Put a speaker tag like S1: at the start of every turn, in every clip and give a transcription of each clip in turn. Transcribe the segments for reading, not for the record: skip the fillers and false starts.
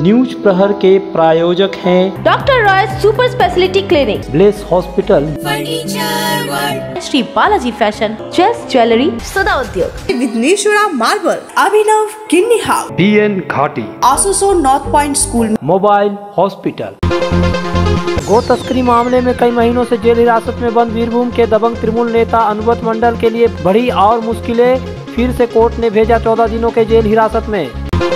S1: News प्रहर के प्रायोजक हैं
S2: doctor Roy super speciality clinic,
S1: bless hospital,
S2: Shri Balaji fashion, chess jewellery, Sada Udyog,
S3: Vighneshwara marble, Abhinav kidney house,
S1: BN घाटी,
S3: आसोसो north point school,
S1: mobile hospital. गो तस्करी मामले में कई महीनों से जेल हिरासत में बंद बीरभूम के दबंग तृणमूल नेता अनुव्रत मंडल के लिए बढ़ी और मुश्किलें। फिर से कोर्ट ने भेजा 14 दिनों के जेल हिरासत में।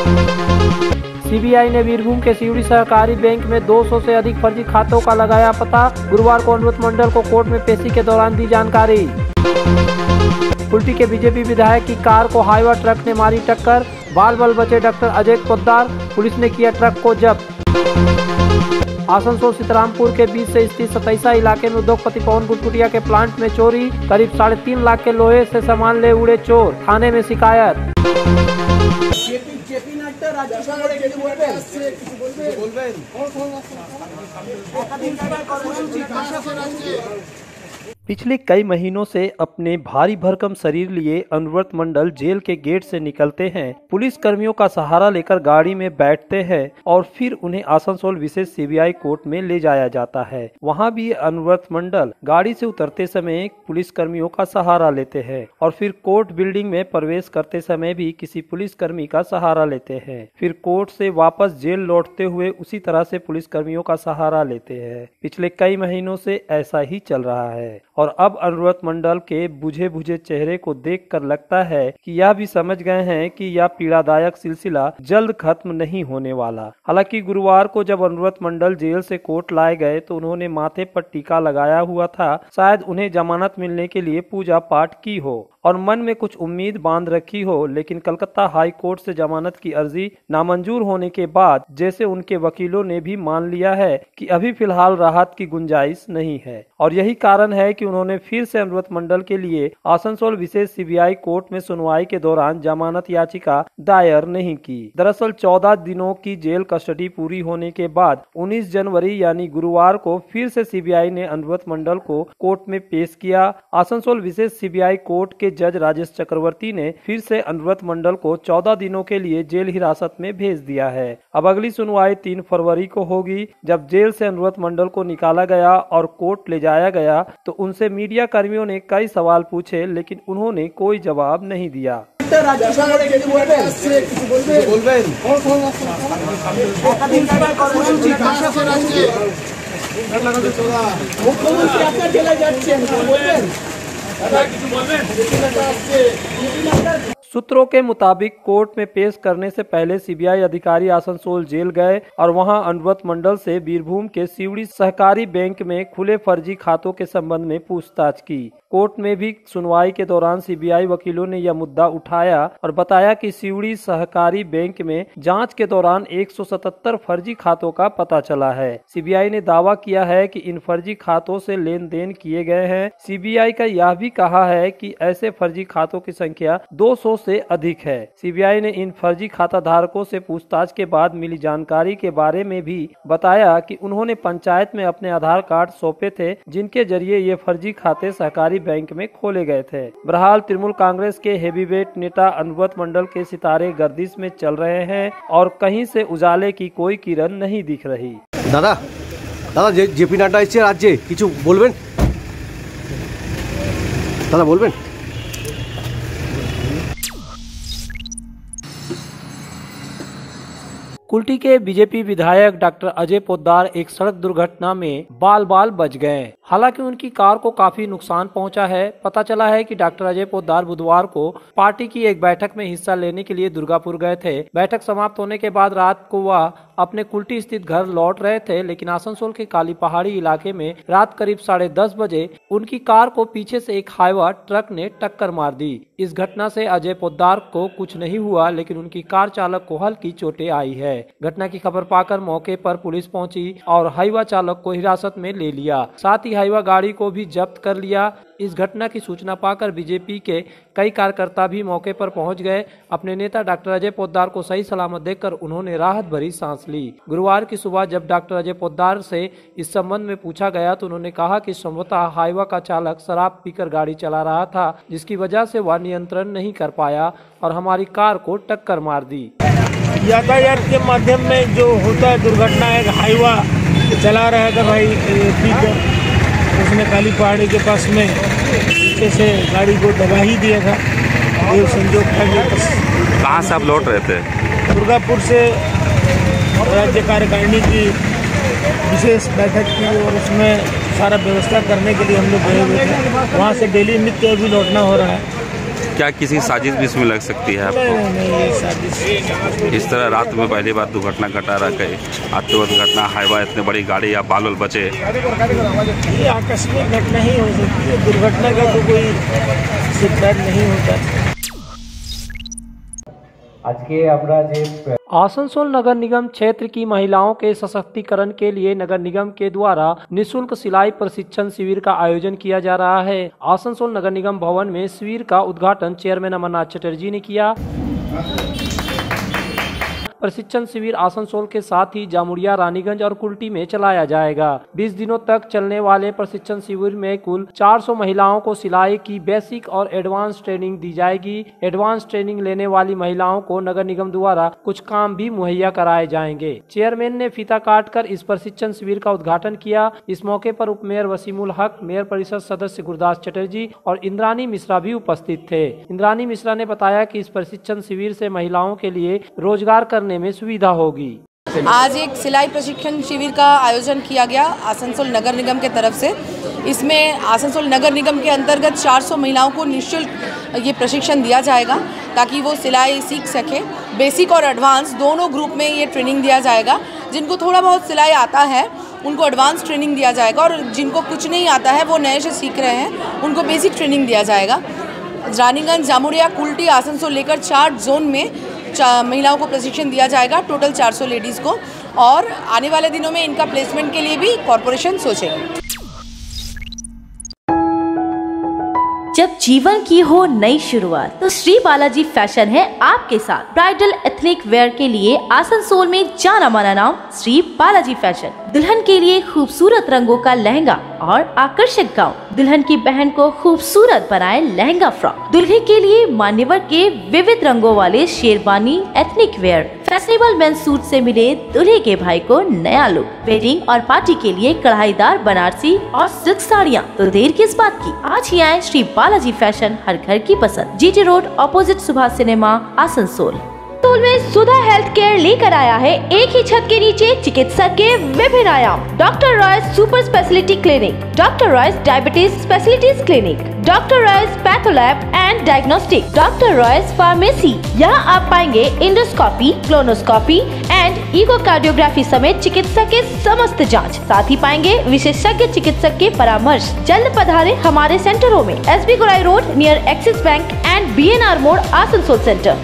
S1: CBI ने बीरभूम के सिवड़ी सहकारी बैंक में 200 से अधिक फर्जी खातों का लगाया पता। गुरुवार को अनुव्रत मंडल को कोर्ट में पेशी के दौरान दी जानकारी। कुल्टी के बीजेपी विधायक की कार को हाईवा ट्रक ने मारी टक्कर, बाल बाल बचे डॉक्टर अजय पोद्दार, पुलिस ने किया ट्रक को जब्त। आसनसोल सीतारामपुर के बीच से स्थित सतैसा इलाके में उद्योगपति पवन गुटकुटिया के प्लांट में चोरी, करीब 3.5 लाख के लोहे से सामान ले उड़े चोर, थाने में शिकायत। पिछले कई महीनों से अपने भारी भरकम शरीर लिए अनुव्रत मंडल जेल के गेट से निकलते हैं, पुलिस कर्मियों का सहारा लेकर गाड़ी में बैठते हैं और फिर उन्हें आसनसोल विशेष CBI कोर्ट में ले जाया जाता है। वहां भी अनुव्रत मंडल गाड़ी से उतरते समय पुलिस कर्मियों का सहारा लेते हैं और फिर कोर्ट बिल्डिंग में प्रवेश करते समय भी किसी पुलिस कर्मी का सहारा लेते हैं। फिर कोर्ट से वापस जेल लौटते हुए उसी तरह से पुलिस कर्मियों का सहारा लेते हैं। पिछले कई महीनों से ऐसा ही चल रहा है और अब अनुव्रत मंडल के बुझे बुझे चेहरे को देखकर लगता है कि यह भी समझ गए हैं कि यह पीड़ादायक सिलसिला जल्द खत्म नहीं होने वाला। हालांकि गुरुवार को जब अनुव्रत मंडल जेल से कोर्ट लाए गए तो उन्होंने माथे पर टीका लगाया हुआ था। शायद उन्हें जमानत मिलने के लिए पूजा पाठ की हो और मन में कुछ उम्मीद बांध रखी हो, लेकिन कलकत्ता हाई कोर्ट से जमानत की अर्जी नामंजूर होने के बाद जैसे उनके वकीलों ने भी मान लिया है कि अभी फिलहाल राहत की गुंजाइश नहीं है और यही कारण है कि उन्होंने फिर से अनुव्रत मंडल के लिए आसनसोल विशेष CBI कोर्ट में सुनवाई के दौरान जमानत याचिका दायर नहीं की। दरअसल 14 दिनों की जेल कस्टडी पूरी होने के बाद 19 जनवरी यानी गुरुवार को फिर से CBI ने अनुव्रत मंडल को कोर्ट में पेश किया। आसनसोल विशेष CBI कोर्ट के जज राजेश चक्रवर्ती ने फिर से अनुव्रत मंडल को 14 दिनों के लिए जेल हिरासत में भेज दिया है। अब अगली सुनवाई 3 फरवरी को होगी। जब जेल से अनुव्रत मंडल को निकाला गया और कोर्ट ले जाया गया तो उनसे मीडिया कर्मियों ने कई सवाल पूछे, लेकिन उन्होंने कोई जवाब नहीं दिया। सूत्रों के मुताबिक कोर्ट में पेश करने से पहले CBI अधिकारी आसनसोल जेल गए और वहां अनुव्रत मंडल से बीरभूम के सिवड़ी सहकारी बैंक में खुले फर्जी खातों के संबंध में पूछताछ की। कोर्ट में भी सुनवाई के दौरान CBI वकीलों ने यह मुद्दा उठाया और बताया कि सिवड़ी सहकारी बैंक में जांच के दौरान 177 फर्जी खातों का पता चला है। CBI ने दावा किया है कि इन फर्जी खातों से लेन देन किए गए हैं। CBI का यह भी कहा है कि ऐसे फर्जी खातों की संख्या 200 से अधिक है। CBI ने इन फर्जी खाता धारकों से पूछताछ के बाद मिली जानकारी के बारे में भी बताया कि उन्होंने पंचायत में अपने आधार कार्ड सौंपे थे, जिनके जरिए ये फर्जी खाते सहकारी बैंक में खोले गए थे। बहरहाल तृणमूल कांग्रेस के हेवीवेट नेता अनुव्रत मंडल के सितारे गर्दिश में चल रहे हैं और कहीं से उजाले की कोई किरण नहीं दिख रही।
S4: दादा दादा जेपी नड्डा এসেছে রাজ্যে, কিছু বলবেন? দাদা বলবেন?
S1: कुल्टी के बीजेपी विधायक डॉक्टर अजय पोद्दार एक सड़क दुर्घटना में बाल बाल बच गए। हालांकि उनकी कार को काफी नुकसान पहुंचा है। पता चला है कि डॉक्टर अजय पोद्दार बुधवार को पार्टी की एक बैठक में हिस्सा लेने के लिए दुर्गापुर गए थे। बैठक समाप्त होने के बाद रात को वह अपने कुल्टी स्थित घर लौट रहे थे, लेकिन आसनसोल के काली पहाड़ी इलाके में रात करीब 10:30 बजे उनकी कार को पीछे से एक हाईवा ट्रक ने टक्कर मार दी। इस घटना से अजय पोद्दार को कुछ नहीं हुआ, लेकिन उनकी कार चालक को हल्की चोटें आई है। घटना की खबर पाकर मौके पर पुलिस पहुंची और हाईवा चालक को हिरासत में ले लिया। साथ ही हाईवा गाड़ी को भी जब्त कर लिया। इस घटना की सूचना पाकर बीजेपी के कई कार्यकर्ता भी मौके पर पहुंच गए। अपने नेता डॉक्टर अजय पोद्दार को सही सलामत देखकर उन्होंने राहत भरी सांस ली। गुरुवार की सुबह जब डॉक्टर अजय पोद्दार से इस संबंध में पूछा गया तो उन्होंने कहा कि संभवतः हाईवा का चालक शराब पीकर गाड़ी चला रहा था, जिसकी वजह से वह नियंत्रण नहीं कर पाया और हमारी कार को टक्कर मार दी।
S5: यातायात के माध्यम में जो होता है दुर्घटना, एक हाईवा चला रहा था भाई पीकर, उसने काली पहाड़ी के पास में पीछे से गाड़ी को दबा ही दिया था। ये संजोग था कि
S6: कहाँ से आप लौट रहे थे?
S5: दुर्गापुर से राज्य कार्यकारिणी की विशेष बैठक की और उसमें सारा व्यवस्था करने के लिए हम लोग गए हुए थे। वहाँ से डेली नित्य अभी लौटना हो रहा है।
S6: क्या किसी साजिश भी इसमें लग सकती है आपको?
S5: नहीं, ये साजिश।
S6: इस तरह रात में पहली बार दुर्घटना घटा रहा है, आते हुए घटना, हाईवा इतनी बड़ी गाड़ी या बाल बचे।
S5: ये आकस्मिक घटना ही हो सकती है, दुर्घटना का तो कोई सिद्धांत नहीं होता।
S1: आसनसोल नगर निगम क्षेत्र की महिलाओं के सशक्तिकरण के लिए नगर निगम के द्वारा निःशुल्क सिलाई प्रशिक्षण शिविर का आयोजन किया जा रहा है। आसनसोल नगर निगम भवन में शिविर का उद्घाटन चेयरमैन अमरनाथ चटर्जी ने किया। प्रशिक्षण शिविर आसनसोल के साथ ही जामुड़िया, रानीगंज और कुल्टी में चलाया जाएगा। 20 दिनों तक चलने वाले प्रशिक्षण शिविर में कुल 400 महिलाओं को सिलाई की बेसिक और एडवांस ट्रेनिंग दी जाएगी। एडवांस ट्रेनिंग लेने वाली महिलाओं को नगर निगम द्वारा कुछ काम भी मुहैया कराए जाएंगे। चेयरमैन ने फीता काटकर इस प्रशिक्षण शिविर का उद्घाटन किया। इस मौके पर उप मेयर वसीमुल हक, मेयर परिषद सदस्य गुरदास चटर्जी और इंद्रानी मिश्रा भी उपस्थित थे। इंद्रानी मिश्रा ने बताया कि इस प्रशिक्षण शिविर से महिलाओं के लिए रोजगार करने में सुविधा होगी।
S7: आज एक सिलाई प्रशिक्षण शिविर का आयोजन किया गया आसनसोल नगर निगम के तरफ से। इसमें आसनसोल नगर निगम के अंतर्गत 400 महिलाओं को निःशुल्क ये प्रशिक्षण दिया जाएगा ताकि वो सिलाई सीख सके। बेसिक और एडवांस दोनों ग्रुप में ये ट्रेनिंग दिया जाएगा। जिनको थोड़ा बहुत सिलाई आता है उनको एडवांस ट्रेनिंग दिया जाएगा और जिनको कुछ नहीं आता है वो नए से सीख रहे हैं उनको बेसिक ट्रेनिंग दिया जाएगा। रानीगंज, जामुड़िया, कुल्टी, आसनसोल लेकर 4 जोन में महिलाओं को प्रशिक्षण दिया जाएगा, टोटल 400 लेडीज़ को। और आने वाले दिनों में इनका प्लेसमेंट के लिए भी कॉरपोरेशन सोचेगी।
S2: जब जीवन की हो नई शुरुआत तो श्री बालाजी फैशन है आपके साथ। ब्राइडल एथनिक वेयर के लिए आसनसोल में जाना माना नाम श्री बालाजी फैशन। दुल्हन के लिए खूबसूरत रंगों का लहंगा और आकर्षक गाउन, दुल्हन की बहन को खूबसूरत बनाए लहंगा फ्रॉक, दुल्हे के लिए मान्यवर के विविध रंगों वाले sherwani ethnic wear, fashionable men's suit से मिले दूल्हे के भाई को नया लुक, वेडिंग और पार्टी के लिए कढ़ाईदार बनारसी और सिल्क साड़ियाँ। तो देर किस बात की, आज ही आए श्री बालाजी फैशन, हर घर की पसंद। GT road opposite Subhash cinema, Asansol. Asansol में सुधा हेल्थ केयर लेकर आया है एक ही छत के नीचे चिकित्सक के विभिन्न आयाम। Doctor Roy's super speciality clinic, doctor Roy's diabetes specialities clinic, doctor Roy's patholab and diagnostic, doctor Roy's pharmacy. यहाँ आप पाएंगे इंडोस्कोपी, क्लोनोस्कोपी एंड इकोकार्डियोग्राफी समेत चिकित्सा के समस्त जांच। साथ ही पाएंगे विशेषज्ञ चिकित्सक के परामर्श। जल्द पधारे हमारे सेंटरों में, SB Gorai road near Axis bank and BNR मोड़, आसनसोल सेंटर।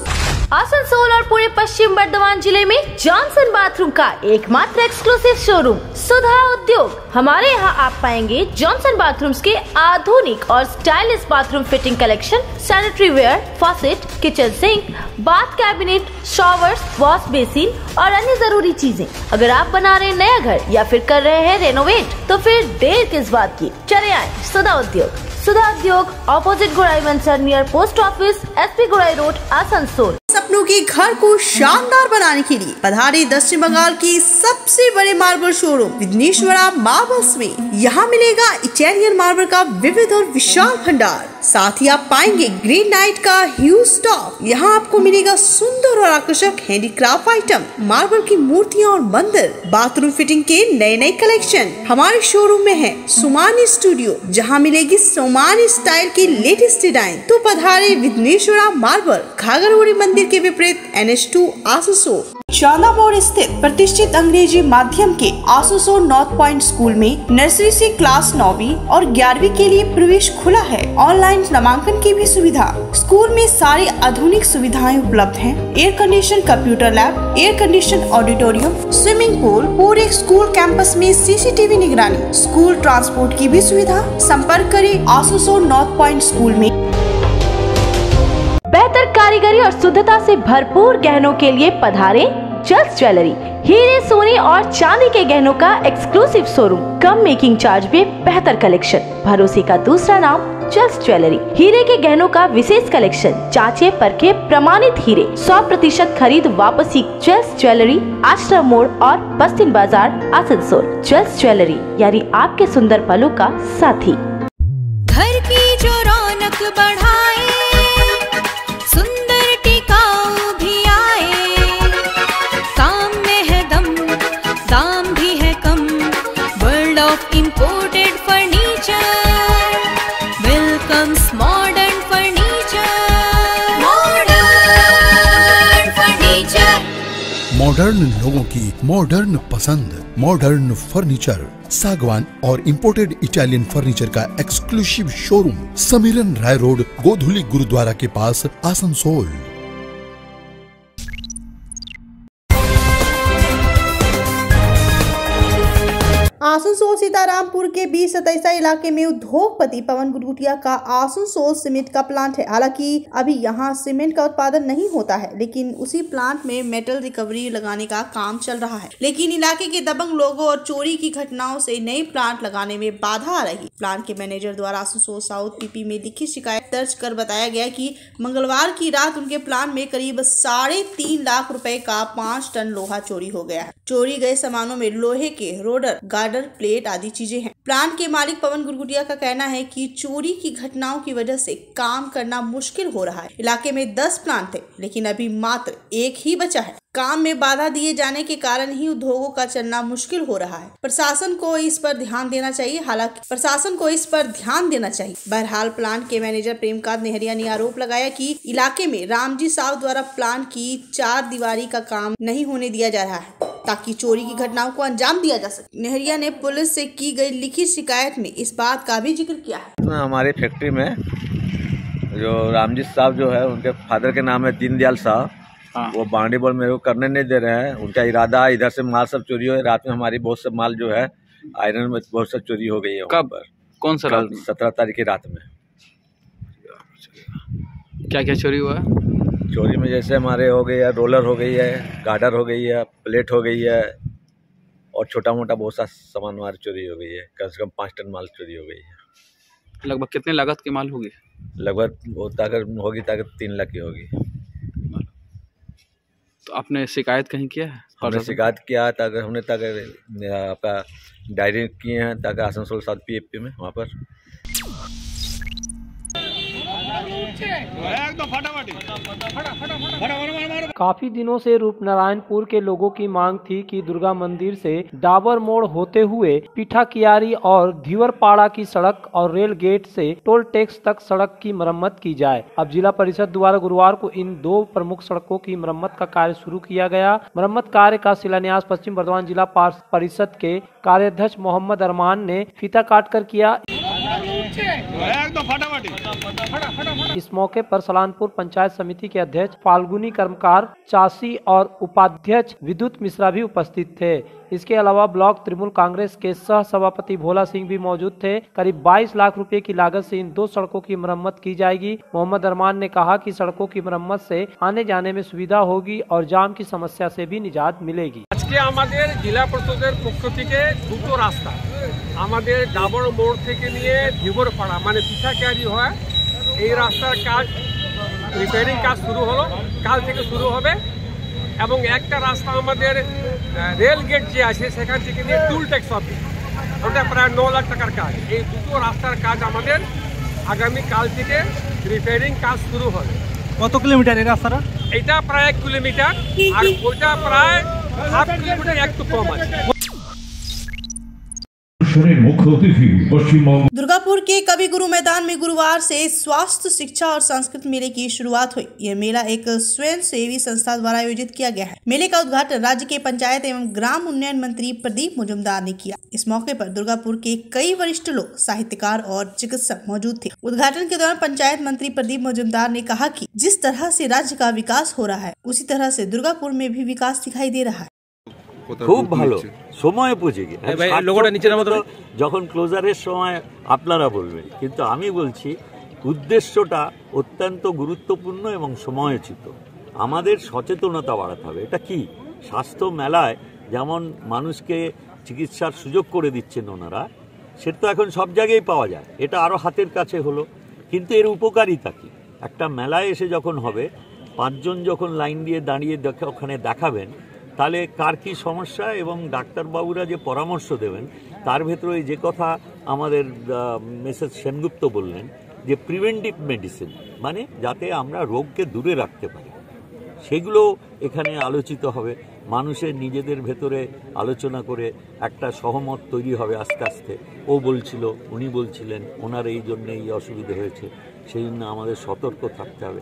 S2: आसनसोल और पूरे पश्चिम बर्धमान जिले में जॉनसन बाथरूम का एकमात्र एक्सक्लूसिव शोरूम सुधा उद्योग। हमारे यहाँ आप पाएंगे जॉनसन बाथरूम्स के आधुनिक और stylish bathroom fitting collection, sanitary wear, faucet, kitchen sink, bath cabinet, showers, wash basin और अन्य जरूरी चीजें। अगर आप बना रहे हैं नया घर या फिर कर रहे हैं रेनोवेट तो फिर देर किस बात की, चले आए सुधा Udyog. Sudha Udyog opposite Gorai Manchar near post office, SP Gorai road, Asansol.
S3: सपनों के घर को शानदार बनाने के लिए पधारे दक्षिण बंगाल की सबसे बड़े मार्बल शोरूम विघ्नेश्वरा मार्बल्स में। यहाँ मिलेगा इटालियन मार्बल का विविध और विशाल भंडार। साथ ही आप पाएंगे ग्रेनाइट का ह्यूज स्टॉक। यहाँ आपको मिलेगा सुंदर और आकर्षक हैंडीक्राफ्ट आइटम, मार्बल की मूर्तियाँ और मंदिर, बाथरूम फिटिंग के नए नए कलेक्शन। हमारे शोरूम में है सोमानी स्टूडियो, जहाँ मिलेगी सोमानी स्टाइल की लेटेस्ट डिजाइन। तो पधारे विघ्नेश्वरा मार्बल, घाघरगुड़ी मंदिर के विपरीत NH2 आसनसोल। चांदा मोड़ स्थित प्रतिष्ठित अंग्रेजी माध्यम के आसनसोल नॉर्थ पॉइंट स्कूल में नर्सरी से क्लास 9वीं और 11वीं के लिए प्रवेश खुला है। ऑनलाइन नामांकन की भी सुविधा। स्कूल में सारी आधुनिक सुविधाएं उपलब्ध हैं। Air condition computer lab, air condition auditorium, swimming pool, पूरे स्कूल कैंपस में CCTV निगरानी, स्कूल ट्रांसपोर्ट की भी सुविधा। संपर्क करें आसनसोल नॉर्थ पॉइंट स्कूल में।
S2: बेहतर कारीगरी और शुद्धता से भरपूर गहनों के लिए पधारे जस्ट ज्वेलरी। हीरे, सोने और चांदी के गहनों का एक्सक्लूसिव शोरूम, कम मेकिंग चार्ज में बेहतर कलेक्शन, भरोसे का दूसरा नाम चर्च ज्वेलरी, हीरे के गहनों का विशेष कलेक्शन, जांचे परखे प्रमाणित हीरे, 100% खरीद वापसी। चर्च ज्वेलरी, आश्रम मोड़ और बस्तिन बाजार, आसनसोल। चर्च ज्वेलरी यानी आपके सुंदर पलों का साथी।
S8: घर की जो रौनक बढ़ाए, सुंदर टिकाऊ भी आए, काम में है दम, दाम भी है कम, world of imported furniture, welcomes modern furniture, modern furniture.
S9: Modern लोगों की मॉडर्न पसंद, मॉडर्न फर्नीचर, सागवान और इंपोर्टेड इटालियन फर्नीचर का exclusive showroom, Samiran Roy road, Godhuli Gurudwara के पास, आसनसोल।
S3: आसनसोल सीतारामपुर के 20-27 इलाके में उद्योगपति पवन गुरगुटिया का आसनसोल सीमेंट का प्लांट है। हालांकि अभी यहां सीमेंट का उत्पादन नहीं होता है, लेकिन उसी प्लांट में मेटल रिकवरी लगाने का काम चल रहा है। लेकिन इलाके के दबंग लोगों और चोरी की घटनाओं से नए प्लांट लगाने में बाधा आ रही। प्लांट के मैनेजर द्वारा आसनसोल साउथ पीपी में लिखित शिकायत दर्ज कर बताया गया कि मंगलवार की रात उनके प्लांट में करीब 3.5 लाख रुपए का 5 टन लोहा चोरी हो गया है। चोरी गए सामानों में लोहे के रोडर, गार्डर, प्लेट आदि चीजें हैं। प्लांट के मालिक पवन गुरगुटिया का कहना है कि चोरी की घटनाओं की वजह से काम करना मुश्किल हो रहा है। इलाके में 10 प्लांट थे, लेकिन अभी मात्र 1 ही बचा है। काम में बाधा दिए जाने के कारण ही उद्योगों का चलना मुश्किल हो रहा है। प्रशासन को इस पर ध्यान देना चाहिए। बहरहाल प्लांट के मैनेजर प्रेमकांत नेहरिया ने आरोप लगाया कि इलाके में रामजी साहब द्वारा प्लांट की 4 दीवारी का काम नहीं होने दिया जा रहा है, ताकि चोरी की घटनाओं को अंजाम दिया जा सके। नेहरिया ने पुलिस से की गई लिखित शिकायत में इस बात का भी जिक्र किया है।
S4: हमारी फैक्ट्री में जो रामजी साहब जो है, उनके फादर के नाम है दीनदयाल साहब, वो बाउंड्री बॉल मेरे को करने नहीं दे रहे हैं। उनका इरादा इधर से माल सब चोरी हो। रात में हमारी बहुत सब माल जो है आयरन में बहुत सब चोरी हो गई है।
S10: कब? कौन सा रात?
S4: 17 तारीख की रात में।
S10: क्या क्या चोरी हुआ?
S4: चोरी में जैसे हमारे हो गई है, रोलर हो गई है, गार्डर हो गई है, प्लेट हो गई है और छोटा मोटा बहुत सा सामान हमारी चोरी हो गई है। कम से कम 5 टन माल चोरी हो गई है।
S10: लगभग कितने लागत की माल होगी?
S4: लगभग अगर होगी ताकत 3 लाख की होगी।
S10: तो आपने शिकायत कहीं किया है?
S4: हमने शिकायत किया ताकि हमने आपका डायरी किए हैं ताकि आसनसोल साउथ पीएपी में वहाँ पर।
S1: काफी दिनों से रूपनारायणपुर के लोगों की मांग थी कि दुर्गा मंदिर से डाबर मोड़ होते हुए पीठा कियारी और धीवरपाड़ा की सड़क और रेल गेट से टोल टैक्स तक सड़क की मरम्मत की जाए। अब जिला परिषद द्वारा गुरुवार को इन 2 प्रमुख सड़कों की मरम्मत का कार्य शुरू किया गया। मरम्मत कार्य का शिलान्यास पश्चिम बर्धमान जिला परिषद के कार्याध्यक्ष मोहम्मद अरमान ने फीता काट कर किया। इस मौके पर सलानपुर पंचायत समिति के अध्यक्ष फाल्गुनी कर्मकार चासी और उपाध्यक्ष विद्युत मिश्रा भी उपस्थित थे। इसके अलावा ब्लॉक तृणमूल कांग्रेस के सह सभापति भोला सिंह भी मौजूद थे। करीब 22 लाख रुपए की लागत से इन 2 सड़कों की मरम्मत की जाएगी। मोहम्मद अरमान ने कहा कि सड़कों की मरम्मत से आने जाने में सुविधा होगी और जाम की समस्या से भी निजात मिलेगी।
S11: जिला परिषद पक्ष থেকে দুটো রাস্তা আমাদের ডাবর মোড় থেকে নিয়ে ধীবরপাড়া মানে পিঠাকিয়ারি হয়, এই রাস্তার কাজ রিপেয়ারিং কাজ শুরু হলো, কাল থেকে শুরু হবে। এবং একটা রাস্তা আমাদের রেল গেট যে আছে সেখান থেকে নিয়ে টুল ট্যাক্স অফিস, ওটা প্রায় 9 লাখ টাকার কাজ। এই দুটো রাস্তার কাজ আমাদের আগামী কাল থেকে রিপেয়ারিং কাজ শুরু হবে।
S12: কত কিলোমিটার এই রাস্তাটা?
S11: এটা প্রায় 1 কিলোমিটার আর ওটা প্রায় हाफ किलोमीटर एक तो कम है।
S3: दुर्गापुर के कवि गुरु मैदान में गुरुवार से स्वास्थ्य, शिक्षा और संस्कृत मेले की शुरुआत हुई। यह मेला एक स्वयं सेवी संस्था द्वारा आयोजित किया गया है। मेले का उद्घाटन राज्य के पंचायत एवं ग्राम उन्नयन मंत्री प्रदीप मुजुमदार ने किया। इस मौके पर दुर्गापुर के कई वरिष्ठ लोग, साहित्यकार और चिकित्सक मौजूद थे। उद्घाटन के दौरान पंचायत मंत्री प्रदीप मुजुमदार ने कहा कि जिस तरह से राज्य का विकास हो रहा है, उसी तरह से दुर्गापुर में भी विकास दिखाई दे रहा है।
S13: খুব ভালো সময় পৌঁছে গিয়ে লোগোটা নিচে নামাতে যখন ক্লোজারের সময় আপনারা বলবেন, কিন্তু আমি বলছি উদ্দেশ্যটা অত্যন্ত গুরুত্বপূর্ণ এবং সময়োচিত। আমাদের সচেতনতা বাড়াতে হবে। এটা কি স্বাস্থ্য মেলায় যেমন মানুষকে চিকিৎসার সুযোগ করে দিচ্ছেন ওনারা, সে তো এখন সব জায়গায় পাওয়া যায়, এটা আরও হাতের কাছে হলো। কিন্তু এর উপকারিতা কী? একটা মেলায় এসে যখন হবে, 5 জন যখন লাইন দিয়ে দাঁড়িয়ে ওখানে দেখাবেন, তাহলে কার কী সমস্যা এবং ডাক্তারবাবুরা যে পরামর্শ দেবেন, তার ভেতরে যে কথা আমাদের মেসেজ সেনগুপ্ত বললেন যে প্রিভেন্টিভ মেডিসিন, মানে যাতে আমরা রোগকে দূরে রাখতে পারি, সেগুলো এখানে আলোচিত হবে। মানুষের নিজেদের ভেতরে আলোচনা করে একটা সহমত তৈরি হবে আস্তে আস্তে। ও বলছিল, উনি বলছিলেন, ওনার এই জন্য এই অসুবিধা হয়েছে, সেই জন্য আমাদের সতর্ক থাকতে হবে।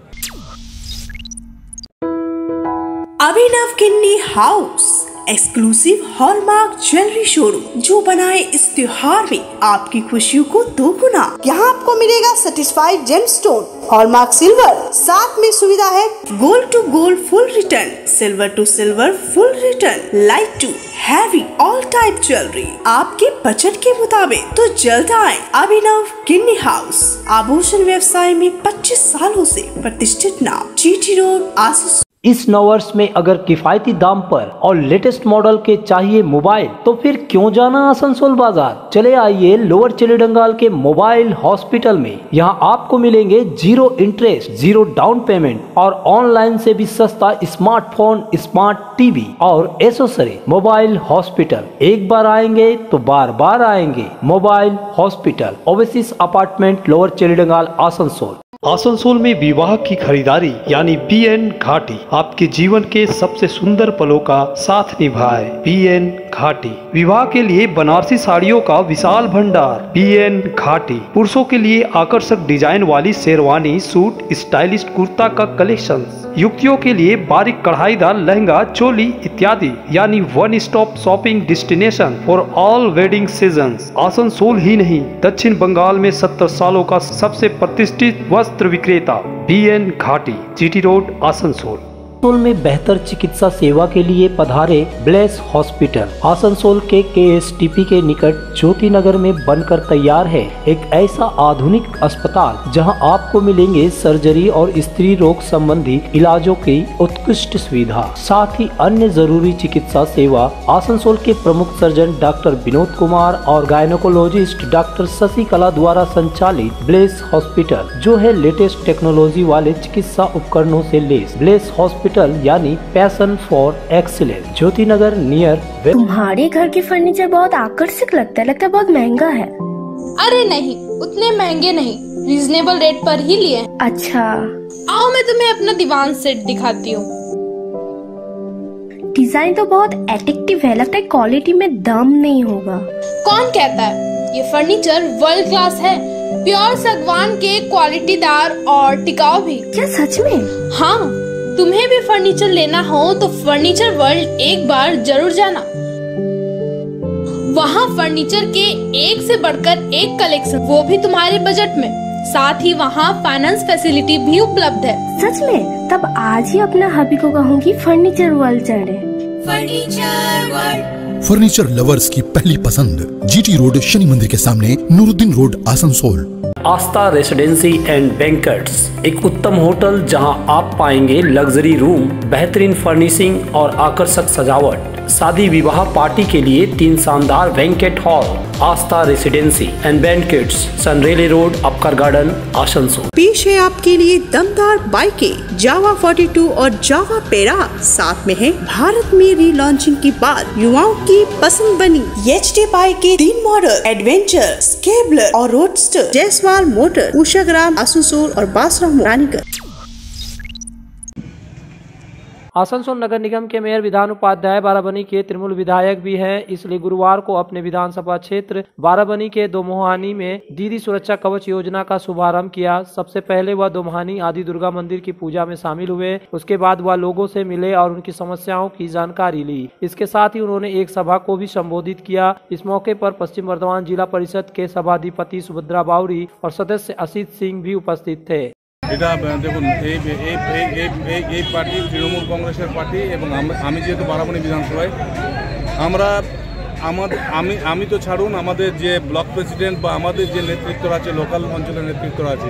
S3: Abhinav Kinni house exclusive hallmark jewellery showroom जो बनाए इस त्योहार में आपकी खुशियों को दोगुना। यहाँ आपको मिलेगा सर्टिफाइड जेमस्टोन, हॉलमार्क सिल्वर, साथ में सुविधा है gold to gold full return, silver to silver full return, light to heavy all type jewellery आपके बजट के मुताबिक। तो जल्द आए अभिनव किन्नी हाउस, आभूषण व्यवसाय में 25 सालों से प्रतिष्ठित नाम, जीटी रोड, आशीष।
S1: इस नववर्ष में अगर किफायती दाम पर और लेटेस्ट मॉडल के चाहिए मोबाइल, तो फिर क्यों जाना आसनसोल बाजार। चले आइए लोअर चिलीडंगाल के मोबाइल हॉस्पिटल में। यहाँ आपको मिलेंगे 0 इंटरेस्ट, 0 डाउन पेमेंट और ऑनलाइन से भी सस्ता स्मार्टफोन, स्मार्ट टीवी और एसेसरी। मोबाइल हॉस्पिटल, एक बार आएंगे तो बार बार आएंगे। Mobile hospital, oasis apartment, lower Chelidangal, Asansol. Asansol में विवाह की खरीदारी यानी BN घाटी आपके जीवन के सबसे सुंदर पलों का साथ निभाए। BN घाटी विवाह के लिए बनारसी साड़ियों का विशाल भंडार। BN घाटी पुरुषों के लिए आकर्षक डिजाइन वाली शेरवानी, सूट, स्टाइलिश कुर्ता का कलेक्शन, युवतियों के लिए बारीक कढ़ाईदार लहंगा, चोली इत्यादि, यानी one stop shopping destination for all wedding seasons. Asansol ही नहीं, दक्षिण बंगाल में 70 सालों का सबसे प्रतिष्ठित वस्त्र विक्रेता BN घाटी, GT रोड, आसनसोल। आसनसोल में बेहतर चिकित्सा सेवा के लिए पधारे ब्लेस हॉस्पिटल। आसनसोल के KSTP के निकट ज्योति नगर में बनकर तैयार है एक ऐसा आधुनिक अस्पताल जहां आपको मिलेंगे सर्जरी और स्त्री रोग संबंधी इलाजों की उत्कृष्ट सुविधा, साथ ही अन्य जरूरी चिकित्सा सेवा। आसनसोल के प्रमुख सर्जन डॉक्टर विनोद कुमार और गायनोकोलॉजिस्ट डॉक्टर शशिकला द्वारा संचालित ब्लेस हॉस्पिटल, जो है लेटेस्ट टेक्नोलॉजी वाले चिकित्सा उपकरणों से लेस। ब्लेस हॉस्पिटल यानी passion for excellence, Jyoti Nagar near.
S14: तुम्हारे घर के फर्नीचर बहुत आकर्षक लगता है बहुत महंगा है।
S15: अरे नहीं, उतने महंगे नहीं, रीजनेबल रेट पर ही लिए।
S14: अच्छा,
S15: आओ मैं तुम्हें अपना दीवान सेट दिखाती हूँ।
S14: डिजाइन तो बहुत एट्रैक्टिव है, लगता है क्वालिटी में दम नहीं होगा।
S15: कौन कहता है? ये फर्नीचर वर्ल्ड क्लास है, प्योर सागवान के, क्वालिटीदार और टिकाऊ भी।
S14: क्या सच में?
S15: हाँ, तुम्हें भी फर्नीचर लेना हो तो फर्नीचर वर्ल्ड एक बार जरूर जाना। वहाँ फर्नीचर के एक से बढ़कर एक कलेक्शन, वो भी तुम्हारे बजट में। साथ ही वहाँ फाइनेंस फैसिलिटी भी उपलब्ध है।
S14: सच में? तब आज ही अपना हबी को कहूँगी फर्नीचर वर्ल्ड चढ़े।
S15: फर्नीचर वर्ल्ड,
S9: फर्नीचर लवर्स की पहली पसंद, GT रोड, शनि मंदिर के सामने, Nuruddin road, Asansol.
S1: Aastha residency and banquets, एक उत्तम होटल जहां आप पाएंगे लग्जरी रूम, बेहतरीन फर्निशिंग और आकर्षक सजावट। शादी विवाह पार्टी के लिए 3 शानदार banquet hall. Aastha residency and banquets, सनरेली रोड, अपकर गार्डन, आसनसोल।
S3: पेश है आपके लिए दमदार बाइकें जावा 42 और जावा पेरा, साथ में है भारत में रीलॉन्चिंग के बाद युवाओं की पसंद बनी HD बाइकें, 3 मॉडल, एडवेंचर, स्केबलर और रोडस्टर, जयसवाल मोटर, उषाग्राम, आसनसोल और बासराम रानीगंज।
S1: आसनसोल नगर निगम के मेयर विधान उपाध्याय बाराबनी के तृणमूल विधायक भी हैं, इसलिए गुरुवार को अपने विधानसभा क्षेत्र बाराबनी के दोमोहानी में दीदी सुरक्षा कवच योजना का शुभारंभ किया। सबसे पहले वह दोमोहानी आदि दुर्गा मंदिर की पूजा में शामिल हुए। उसके बाद वह लोगों से मिले और उनकी समस्याओं की जानकारी ली। इसके साथ ही उन्होंने एक सभा को भी संबोधित किया। इस मौके पर पश्चिम बर्धमान जिला परिषद के सभाधिपति सुभद्रा बावरी और सदस्य असित सिंह भी उपस्थित थे।
S16: এটা দেখুন এই পার্টি তৃণমূল কংগ্রেসের পার্টি এবং আমি যেহেতু বারাবণী বিধানসভায় আমি তো ছাড়ুন আমাদের যে ব্লক প্রেসিডেন্ট বা আমাদের যে নেতৃত্ব আছে লোকাল অঞ্চলের নেতৃত্ব আছে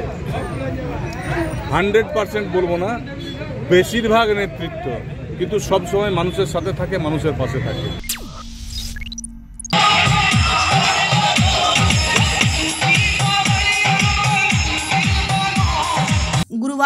S16: 100% বলবো না, বেশিরভাগ নেতৃত্ব কিন্তু সব সময় মানুষের সাথে থাকে, মানুষের পাশে থাকে।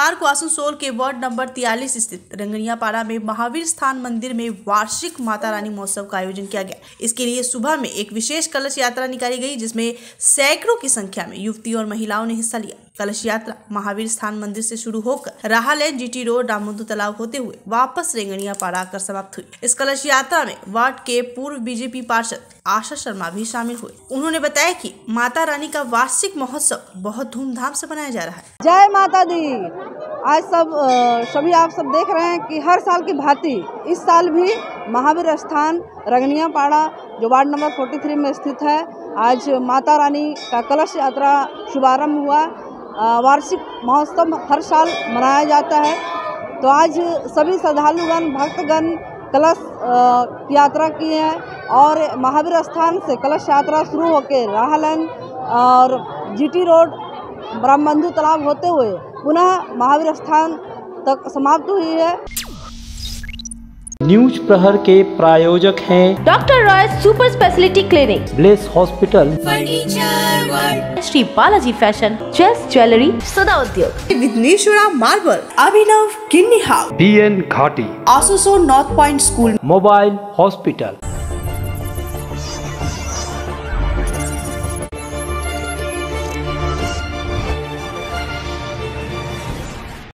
S3: बुधवार को आसनसोल के वार्ड नंबर 43 स्थित रंगनियापाड़ा में महावीर स्थान मंदिर में वार्षिक माता रानी महोत्सव का आयोजन किया गया। इसके लिए सुबह में एक विशेष कलश यात्रा निकाली गई, जिसमें सैकड़ों की संख्या में युवती और महिलाओं ने हिस्सा लिया। कलश यात्रा महावीर स्थान मंदिर से शुरू होकर राहालैंड जीटी रोड रामबंधु तालाब होते हुए वापस रेंगनियापाड़ा आकर समाप्त हुई। इस कलश यात्रा में वार्ड के पूर्व बीजेपी पार्षद आशा शर्मा भी शामिल हुए। उन्होंने बताया कि माता रानी का वार्षिक महोत्सव बहुत धूमधाम से मनाया जा रहा है।
S17: जय माता दी। आज सभी आप सब देख रहे हैं कि हर साल की भांति इस साल भी महावीर स्थान रंगनियापाड़ा जो वार्ड नंबर 43 में स्थित है, आज माता रानी का कलश यात्रा शुभारंभ हुआ। वार्षिक महोत्सव हर साल मनाया जाता है, तो आज सभी श्रद्धालुगण भक्तगण कलश यात्रा किए हैं और महावीर स्थान से कलश यात्रा शुरू होकर राहालैंड और जीटी रोड रामबंधु तालाब होते हुए पुनः महावीर स्थान तक समाप्त हुई है।
S1: न्यूज प्रहर के प्रायोजक हैं
S2: doctor Roy super speciality clinic,
S1: bless hospital,
S8: furniture world,
S2: Shri Balaji fashion, chess jewellery, Sada Udyog,
S3: Vighneshwara marble, Abhinav Kinni house,
S1: BN घाटी,
S3: Asansol north point school,
S1: mobile hospital.